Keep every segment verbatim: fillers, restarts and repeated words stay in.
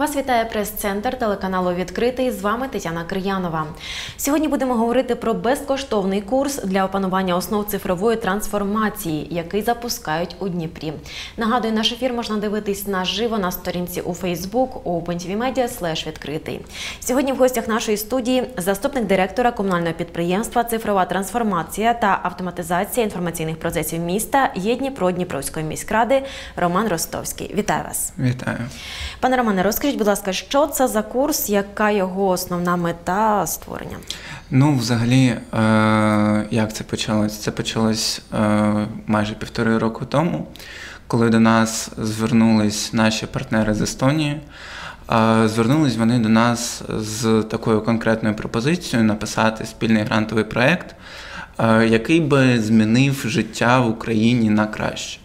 Вас вітає прес-центр телеканалу «Відкритий». З вами Тетяна Кир'янова. Сьогодні будемо говорити про безкоштовний курс для опанування основ цифрової трансформації, який запускають у Дніпрі. Нагадую, наш ефір можна дивитись наживо на сторінці у Facebook OpenTVMedia слеш відкритий. Сьогодні в гостях нашої студії заступник директора комунального підприємства «Цифрова трансформація та автоматизація інформаційних процесів міста» є Дніпро-Дніпровської міськради Роман Ростовський. Вітаю вас. Вітаю. Пане Романе, розкажіть, будь ласка, що це за курс, яка його основна мета створення? Ну, взагалі, е, як це почалось? Це почалось е, майже півтори року тому, коли до нас звернулись наші партнери з Естонії. Е, звернулись вони до нас з такою конкретною пропозицією написати спільний грантовий проєкт, е, який би змінив життя в Україні на краще.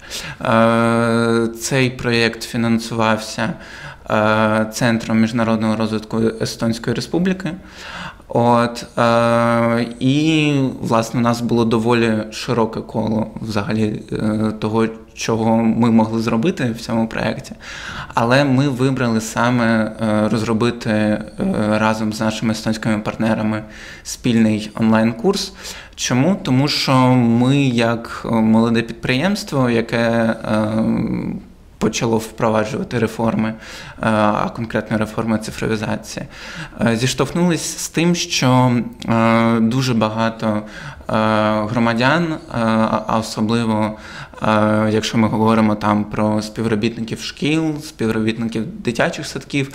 Е, цей проєкт фінансувався Центром міжнародного розвитку Естонської Республіки. От, е, і, власне, у нас було доволі широке коло взагалі е, того, чого ми могли зробити в цьому проєкті. Але ми вибрали саме е, розробити е, разом з нашими естонськими партнерами спільний онлайн-курс. Чому? Тому що ми, як молоде підприємство, яке е, почало впроваджувати реформи, а конкретно реформи цифровізації, зіштовхнулись з тим, що дуже багато громадян, а особливо, якщо ми говоримо там про співробітників шкіл, співробітників дитячих садків,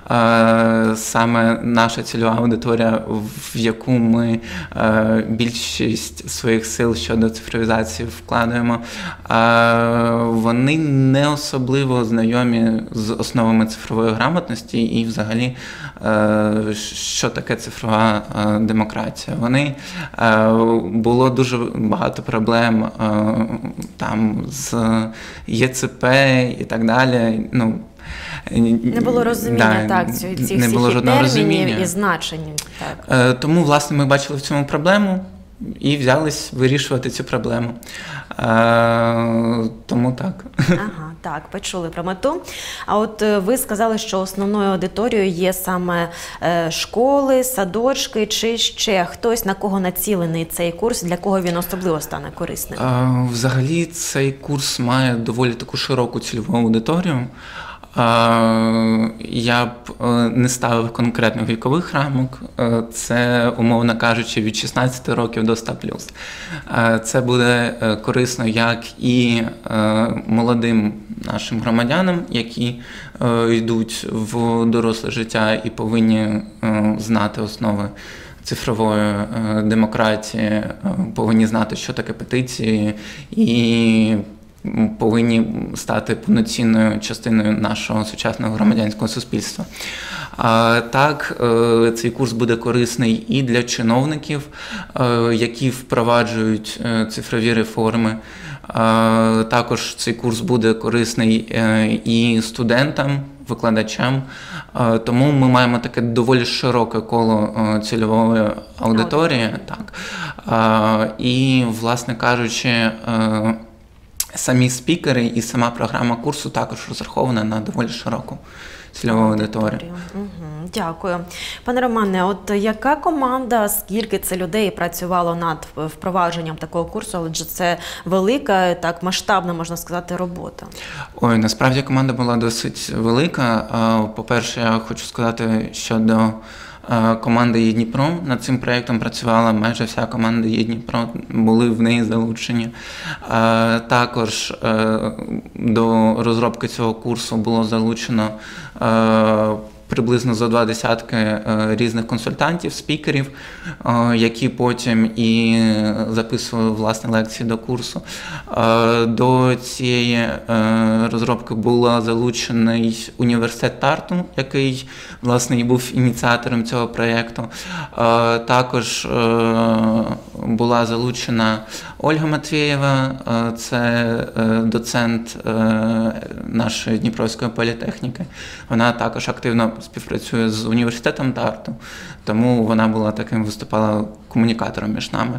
саме наша цільова аудиторія, в яку ми більшість своїх сил щодо цифровізації вкладаємо, вони не особливо знайомі з основами цифрової грамотності і взагалі, що таке цифрова демократія. Вони, було дуже багато проблем там з ЄЦП і так далі. Ну, не було розуміння, да, так, цих всіх термінів і значень. Так. Тому, власне, ми бачили в цьому проблему і взялись вирішувати цю проблему. Тому так. Ага, так, почули про мету. А от ви сказали, що основною аудиторією є саме школи, садочки, чи ще хтось, на кого націлений цей курс, для кого він особливо стане корисним? Взагалі, цей курс має доволі таку широку цільову аудиторію. Я б не ставив конкретних вікових рамок, це, умовно кажучи, від шістнадцяти років до ста плюс. Це буде корисно як і молодим нашим громадянам, які йдуть в доросле життя і повинні знати основи цифрової демократії, повинні знати, що таке петиції, і повинні стати повноцінною частиною нашого сучасного громадянського суспільства. Так, цей курс буде корисний і для чиновників, які впроваджують цифрові реформи. Також цей курс буде корисний і студентам, викладачам. Тому ми маємо таке доволі широке коло цільової аудиторії. Так. І, власне кажучи, самі спікери і сама програма курсу також розрахована на доволі широку цільову аудиторію. Угу, дякую. Пане Романе, от яка команда, скільки це людей працювало над впровадженням такого курсу, адже це велика, так масштабна, можна сказати, робота? Ой, насправді команда була досить велика. По-перше, я хочу сказати, що до команда «Є Дніпро». Над цим проєктом працювала майже вся команда «Є Дніпро», були в неї залучені. Також до розробки цього курсу було залучено приблизно зо два десятки різних консультантів, спікерів, які потім і записували власні лекції до курсу. До цієї розробки був залучений університет Тарту, який, власне, і був ініціатором цього проєкту. Також була залучена Ольга Матвєєва, це доцент нашої Дніпровської політехніки. Вона також активно співпрацює з університетом Тарту, тому вона була таким, виступала комунікатором між нами.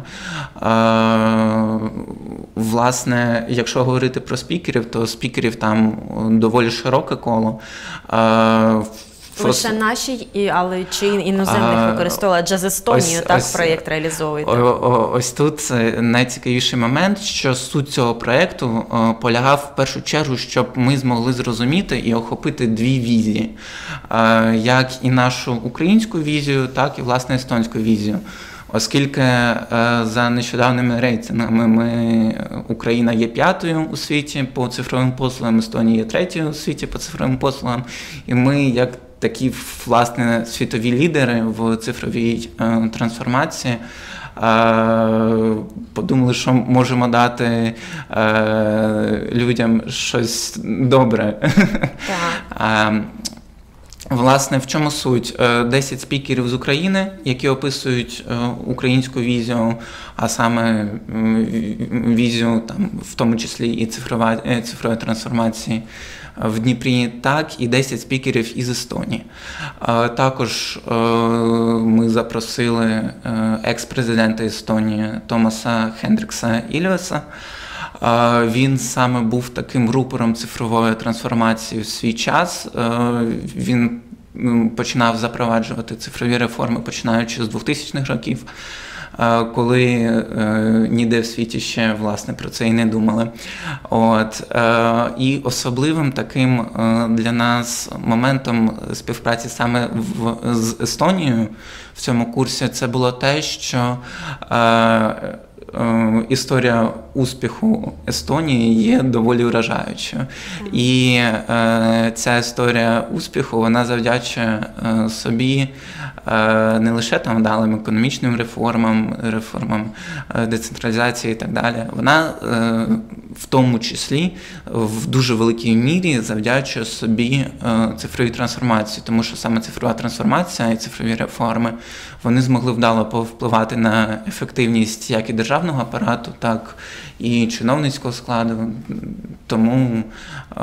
Власне, якщо говорити про спікерів, то спікерів там доволі широке коло. Лише наші, і, але чи іноземних А, використовували? Адже з Естонією ось- так ось- проєкт реалізовуєте. О- о- Ось тут е, найцікавіший момент, що суть цього проєкту е, полягав в першу чергу, щоб ми змогли зрозуміти і охопити дві візії. Е, Як і нашу українську візію, так і, власне, естонську візію. Оскільки е, за нещодавними рейтингами ми, Україна є п'ятою у світі по цифровим послугам, Естонія є третьою у світі по цифровим послугам, і ми як такі, власне, світові лідери в цифровій е, трансформації е, подумали, що можемо дати е, людям щось добре. Так. Е, Власне, в чому суть? Е, десять спікерів з України, які описують е, українську візію, а саме м, візію, там, в тому числі і цифрова, е, цифрової трансформації в Дніпрі, так і десять спікерів із Естонії. Е, Також е, ми запросили е, екс-президента Естонії Томаса Хендрикса Ільвеса. Е, Він саме був таким рупором цифрової трансформації в свій час. Е, Він м, починав запроваджувати цифрові реформи, починаючи з двохтисячних років, е, коли е, ніде в світі ще, власне, про це і не думали. От. Е, І особливим таким е, для нас моментом співпраці саме в, з Естонією в цьому курсі це було те, що е, історія успіху Естонії є доволі вражаючою. І е, ця історія успіху, вона завдячує е, собі е, не лише там вдалим економічним реформам, реформам е, децентралізації і так далі. Вона е, в тому числі в дуже великій мірі завдячує собі е, цифровій трансформації, тому що саме цифрова трансформація і цифрові реформи, вони змогли вдало повпливати на ефективність як і державного апарату, так і чиновницького складу. Тому е,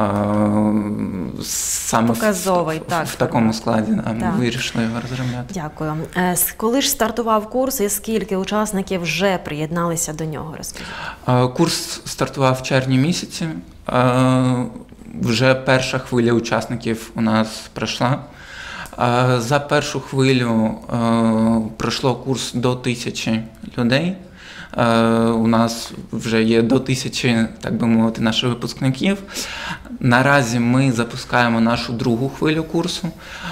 саме Показовий, в, так, в, в такому складі да, ми так. вирішили його розробляти. Дякую. Е, с- Коли ж стартував курс і скільки учасників вже приєдналися до нього? Розкажіть. Е, Курс стартував в червні місяці. Е, Вже перша хвиля учасників у нас пройшла. Е, За першу хвилю е, пройшло курс до тисячі людей. Е, У нас вже є до тисячі, так би мовити, наших випускників. Наразі ми запускаємо нашу другу хвилю курсу.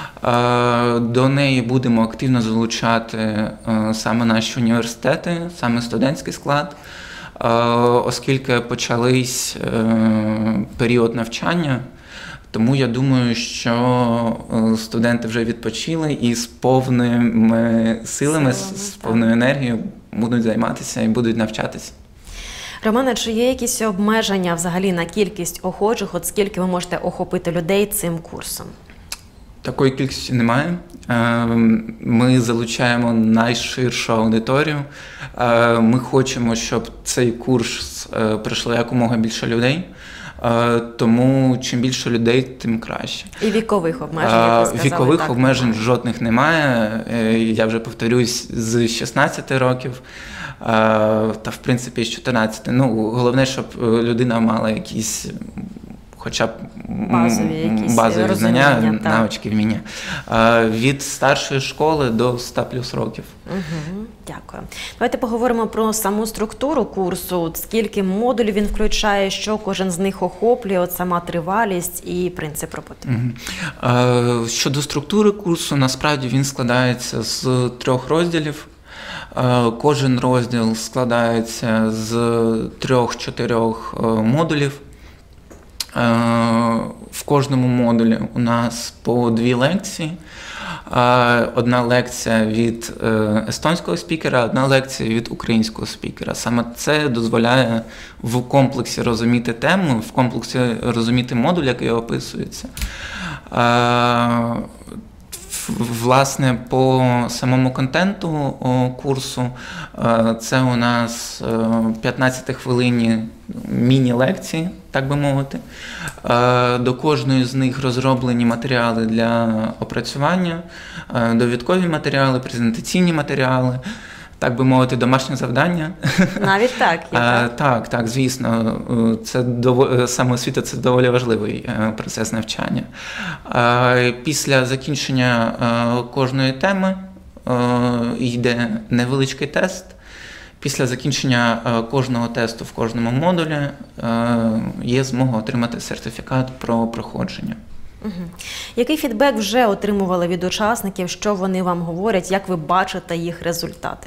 Е, До неї будемо активно залучати е, саме наші університети, саме студентський склад, е, оскільки почались е, період навчання. Тому я думаю, що е, студенти вже відпочили і з повними силами, з- Силами, з так. повною енергією будуть займатися і будуть навчатися. Романе, чи є якісь обмеження взагалі на кількість охочих, от скільки ви можете охопити людей цим курсом? Такої кількості немає. Е, Ми залучаємо найширшу аудиторію. Е, Ми хочемо, щоб цей курс е, пройшло якомога більше людей. Е, Тому чим більше людей, тим краще. І вікових обмежень, як ви сказали. Вікових так, обмежень немає. жодних немає. Е, Я вже повторюсь, з шістнадцяти років е, та, в принципі, з чотирнадцяти. Ну, головне, щоб людина мала якісь хоча б м, Базові якісь базові розуміння, знання, так. навички, вміння. Е, Від старшої школи до ста плюс років. Угу, дякую. Давайте поговоримо про саму структуру курсу. От скільки модулів він включає, що кожен з них охоплює, от сама тривалість і принцип роботи. Мгм. Е, Щодо структури курсу, насправді він складається з трьох розділів. Е, Кожен розділ складається з трьох-чотирьох е, модулів. Е, В кожному модулі у нас по дві лекції. Е, Одна лекція від е, естонського спікера, одна лекція від українського спікера. Саме це дозволяє в комплексі розуміти тему, в комплексі розуміти модуль, який описується. Е, Власне, по самому контенту о, курсу е, це у нас п'ятнадцятихвилинні міні-лекції, так би мовити. Е, До кожної з них розроблені матеріали для опрацювання, е, довідкові матеріали, презентаційні матеріали. так би мовити, домашнє завдання. Навіть так, є, так? Так, так, звісно. Це доволі, самоосвіта – це доволі важливий процес навчання. Після закінчення кожної теми йде невеличкий тест. Після закінчення кожного тесту в кожному модулі є змога отримати сертифікат про проходження. Угу. Який фідбек вже отримували від учасників, що вони вам говорять, як ви бачите їх результати?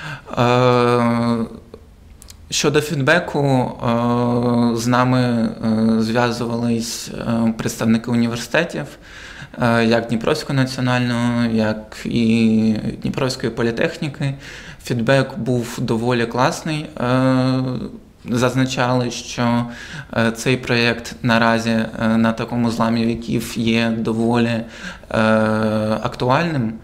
Щодо фідбеку, з нами зв'язувались представники університетів, як Дніпровського національного, як і Дніпровської політехніки. Фідбек був доволі класний. Зазначали, що цей проєкт наразі на такому зламі віків є доволі актуальним.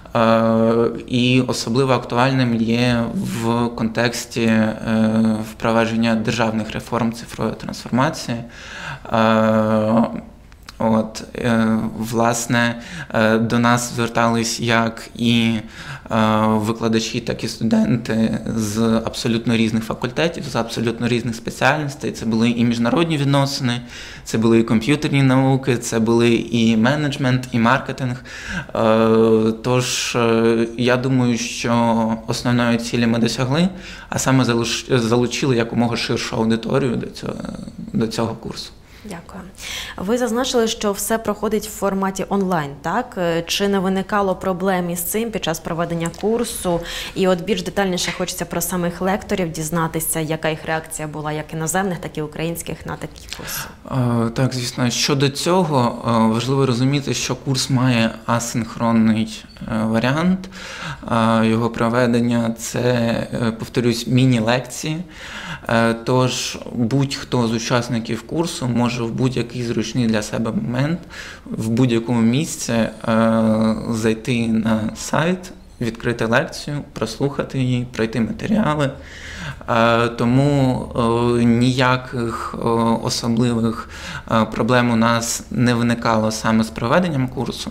І особливо актуальним є в контексті впровадження державних реформ цифрової трансформації. От, власне, до нас звертались як і викладачі, так і студенти з абсолютно різних факультетів, з абсолютно різних спеціальностей. Це були і міжнародні відносини, це були і комп'ютерні науки, це були і менеджмент, і маркетинг. Тож, я думаю, що основної цілі ми досягли, а саме залучили якомога ширшу аудиторію до цього, до цього курсу. Дякую. Ви зазначили, що все проходить в форматі онлайн, так? Чи не виникало проблем із цим під час проведення курсу? І от більш детальніше хочеться про самих лекторів дізнатися, яка їх реакція була, як іноземних, так і українських на такі курси. Так, звісно. Щодо цього, важливо розуміти, що курс має асинхронний варіант. Його проведення – це, повторюсь, міні-лекції. Тож будь-хто з учасників курсу може в будь-який зручний для себе момент, в будь-якому місці зайти на сайт, відкрити лекцію, прослухати її, пройти матеріали. Тому ніяких особливих проблем у нас не виникало саме з проведенням курсу.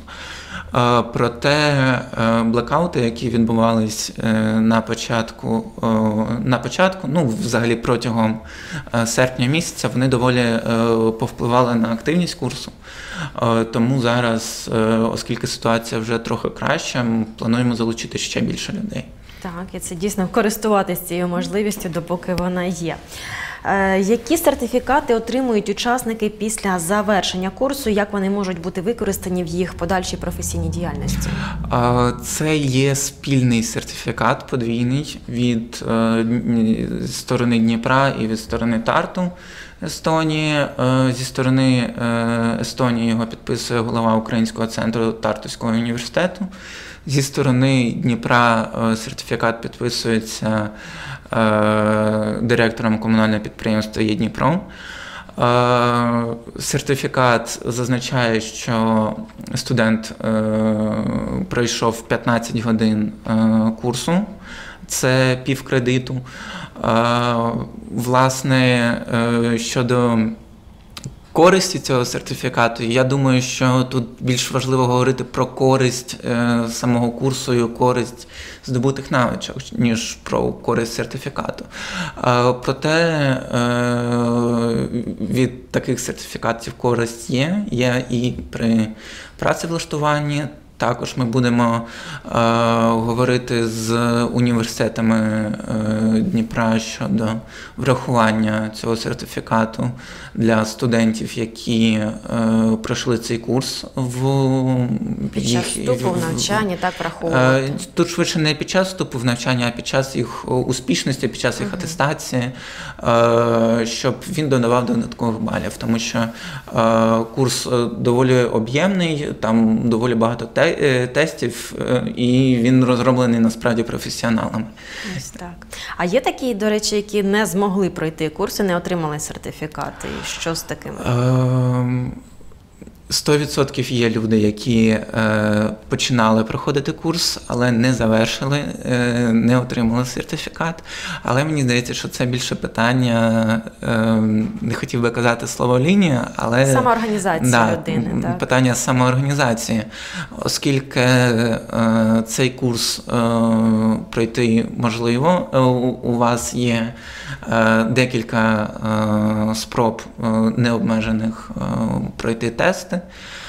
Проте блекаути, які відбувались на початку, на початку, ну, взагалі протягом серпня місяця, вони доволі повпливали на активність курсу. Тому зараз, оскільки ситуація вже трохи краща, ми плануємо залучити ще більше людей. Так, і це дійсно користуватися цією можливістю, допоки вона є. Які сертифікати отримують учасники після завершення курсу, як вони можуть бути використані в їх подальшій професійній діяльності? Це є спільний сертифікат подвійний від сторони Дніпра і від сторони Тарту Естонії. Зі сторони Естонії його підписує голова Українського центру Тартуського університету. Зі сторони Дніпра сертифікат підписується директором комунального підприємства «Є Дніпро». Сертифікат зазначає, що студент пройшов п'ятнадцять годин курсу, це півкредиту. Власне, щодо користі цього сертифікату, я думаю, що тут більш важливо говорити про користь е, самого курсу і користь здобутих навичок, ніж про користь сертифікату. Е, проте е, від таких сертифікатів користь є, є і при працевлаштуванні. Також ми будемо е, говорити з університетами е, Дніпра щодо врахування цього сертифікату для студентів, які е, пройшли цей курс. В під час їх, вступу в навчання, так враховувати? Е, тут швидше не під час вступу в навчання, а під час їх успішності, під час їх uh-huh. атестації, е, щоб він додавав додаткових балів, тому що е, курс доволі об'ємний, там доволі багато те тестів, і він розроблений насправді професіоналами. Ось так. А є такі, до речі, які не змогли пройти курси, не отримали сертифікати? І що з такими? Е, сто відсотків є люди, які е, починали проходити курс, але не завершили, е, не отримали сертифікат. Але мені здається, що це більше питання, е, не хотів би казати слово лінія, але самоорганізація да, людини. Так? Питання самоорганізації. Оскільки е, цей курс е, пройти можливо, у, у вас є е, декілька е, спроб е, необмежених е, пройти тести.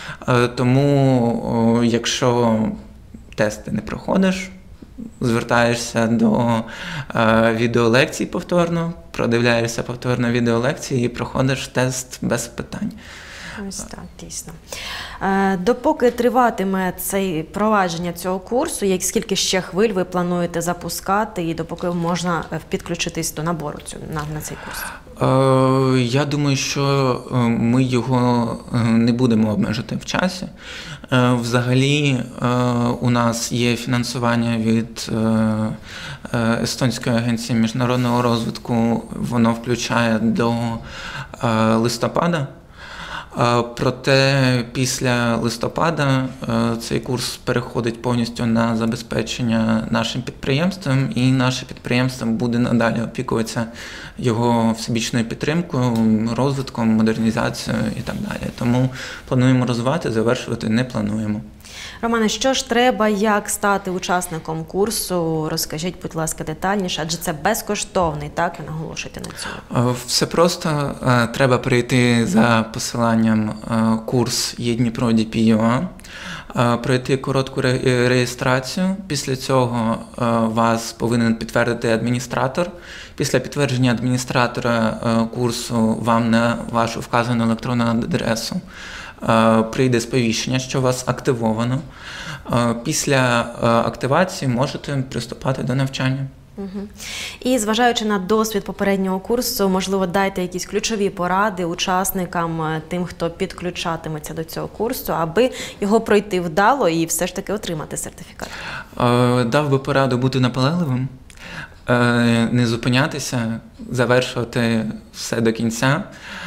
Тому, якщо тести не проходиш, звертаєшся до відеолекцій повторно, продивляєшся повторно відеолекції і проходиш тест без питань. Ось так, дійсно. Допоки триватиме це провадження цього курсу, як скільки ще хвиль ви плануєте запускати і допоки можна підключитись до набору на, на цей курс? Я думаю, що ми його не будемо обмежити в часі. Взагалі у нас є фінансування від Естонської агенції міжнародного розвитку, воно включає до листопада. Проте після листопада цей курс переходить повністю на забезпечення нашим підприємством, і наше підприємство буде надалі опікуватися його всебічною підтримкою, розвитком, модернізацією і так далі. Тому плануємо розвивати, завершувати не плануємо. Романе, що ж треба, як стати учасником курсу? Розкажіть, будь ласка, детальніше, адже це безкоштовний, так? Ви наголошуєте на цьому. Все просто. Треба прийти за посиланням курс єдніпро точка ді пі точка ю а, пройти коротку реєстрацію. Після цього вас повинен підтвердити адміністратор. Після підтвердження адміністратора курсу вам на вашу вказану електронну адресу прийде сповіщення, що вас активовано. Після активації можете приступати до навчання. Угу. І зважаючи на досвід попереднього курсу, можливо, дайте якісь ключові поради учасникам, тим, хто підключатиметься до цього курсу, аби його пройти вдало і все ж таки отримати сертифікат. Дав би пораду бути наполегливим, не зупинятися, завершувати все до кінця.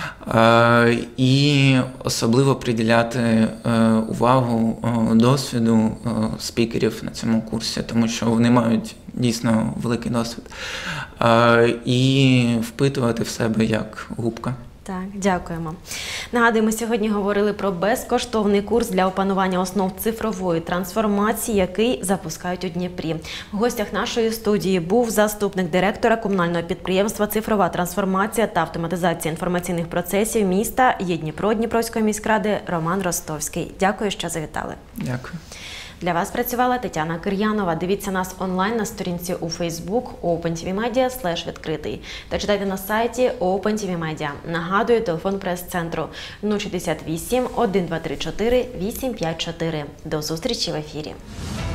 І особливо приділяти увагу досвіду спікерів на цьому курсі, тому що вони мають дійсно великий досвід. І впитувати в себе як губка. Так, дякуємо. Нагадую, ми сьогодні говорили про безкоштовний курс для опанування основ цифрової трансформації, який запускають у Дніпрі. В гостях нашої студії був заступник директора комунального підприємства «Цифрова трансформація та автоматизація інформаційних процесів» міста Є-Дніпро Дніпровської міськради Роман Ростовський. Дякую, що завітали. Дякую. Для вас працювала Тетяна Кир'янова. Дивіться нас онлайн на сторінці у Facebook OpenTVMedia слеш відкритий та читайте на сайті OpenTVMedia. Нагадую, телефон прес-центру нуль шістдесят вісім, один два три чотири, вісім п'ять чотири. До зустрічі в ефірі.